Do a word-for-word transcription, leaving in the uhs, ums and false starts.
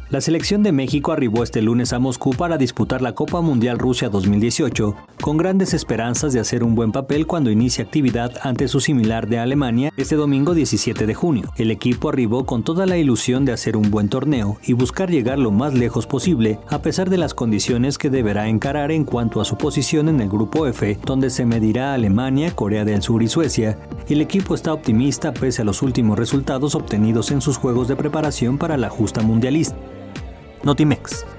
La selección de México arribó este lunes a Moscú para disputar la Copa Mundial Rusia dos mil dieciocho, con grandes esperanzas de hacer un buen papel cuando inicie actividad ante su similar de Alemania este domingo diecisiete de junio. El equipo arribó con toda la ilusión de hacer un buen torneo y buscar llegar lo más lejos posible, a pesar de las condiciones que deberá encarar en cuanto a su posición en el Grupo F, donde se medirá Alemania, Corea del Sur y Suecia. El equipo está optimista pese a los últimos resultados obtenidos en sus juegos de preparación para la justa mundialista. Notimex.